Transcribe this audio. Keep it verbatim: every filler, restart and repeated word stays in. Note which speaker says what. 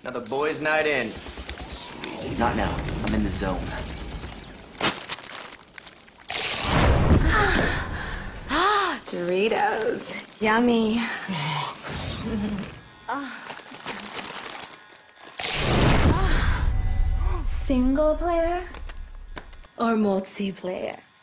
Speaker 1: Another boys' night in.
Speaker 2: Sweet. Not now. I'm in the zone.
Speaker 3: Ah, Doritos. Yummy. Single player or multiplayer?